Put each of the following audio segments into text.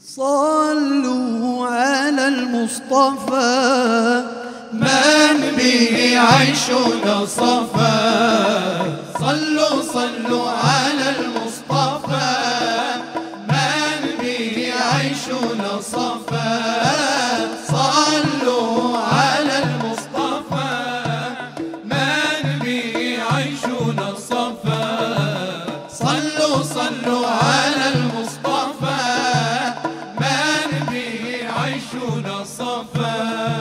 صلوا على المصطفى من به عيشنا صفا. صلوا صلوا على المصطفى من به عيشنا صفا. صلوا على المصطفى من به عيشنا صفا. صلوا صلوا على المصطفى من به عيشنا صفا.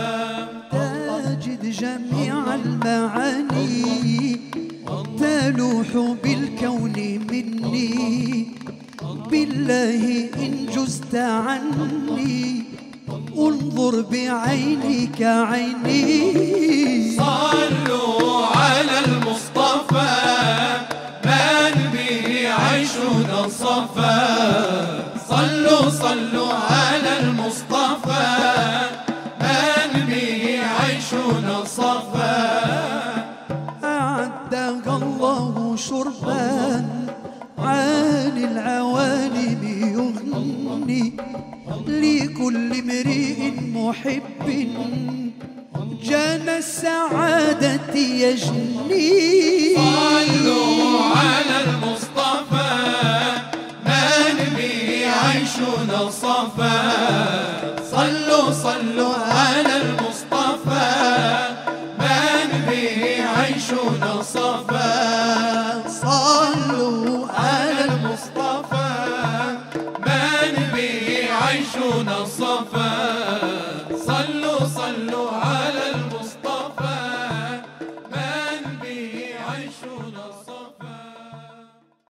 تجد جميع المعاني تلوح بالكون مني. بالله إن جزت عني انظر بعينك عيني. صلوا على المصطفى من به عيشنا صفا. صلوا صلوا على المصطفى من به عيشنا صفا. أعدها الله شربا عن العوالم يغني لكل امرئ محب جنى السعادة يجني. صلوا على المصطفى من به عيشنا صفا.